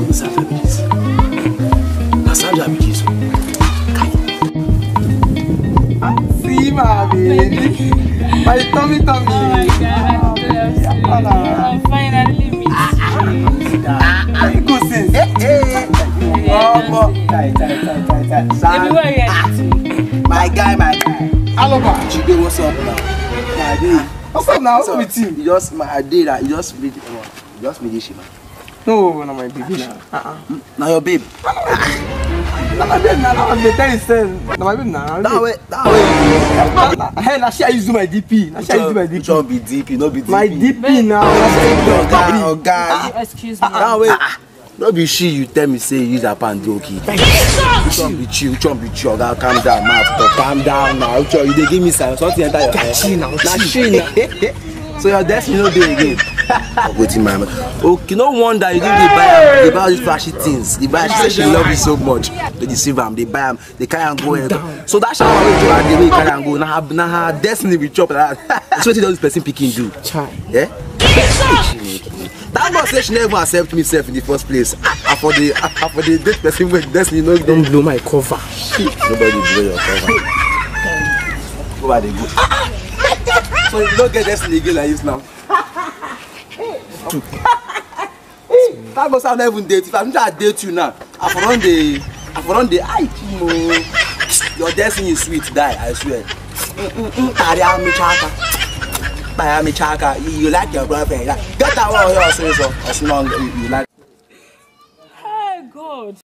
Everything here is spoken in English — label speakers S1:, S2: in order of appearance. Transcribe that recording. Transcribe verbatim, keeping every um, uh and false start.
S1: Sandra be this. Na Sandra be this.
S2: See my baby. My tummy tummy.
S3: Oh my God, I'm finally meet you.
S2: Go since. Oh, tight, tight, tight, tight, tight.
S3: Everywhere you are.
S1: My guy, my guy.
S2: Aloba.
S1: Chide, what's up now? My day.
S2: What's up now? What's up with you?
S1: You just my day that you just read it. You just read this man.
S2: No, no, my baby now. Uh-uh.
S1: Now your babe.
S2: No, my baby now. No, my baby tell you say. No, my baby now.
S1: That way, that way.
S2: Hey, now she I use do my D P. Now she I use do my D P.
S1: Which one be D P? No be D P.
S2: My D P now.
S1: Oh God, oh God.
S3: Excuse me.
S1: That way. No be she, you tell me say you use a pan do okay. Which one be chill, which one be chill? God, calm down, man. Calm down now. Which one you dey give me something enter your head?
S2: She now.
S1: Na she now. So your destiny no dey again. Waiting, man. Okay, no wonder you didn't buy am. They buy all these flashy things. They buy. She say she love you so much. They deceive am. They buy am. They carry am go. So that shower wey you are the way you carry am go. Now her, now her destiny will chop like that. So what does this person picking do?
S2: Chai.
S1: Yeah. That girl say she never accept me self in the first place. I for the I for the date person with destiny no
S2: Don't blow my cover.
S1: nobody blow your cover. Go where they go. So you don't get destiny again like this now. That girl say I not even date. If I'm trying to date you now, I for run the I for run the eye. Your destiny is sweet, die, I swear. Tariya me chaka. Tariya me chaka. You like your boyfriend? Get that one here, so so. As long you like.
S3: Hey, God.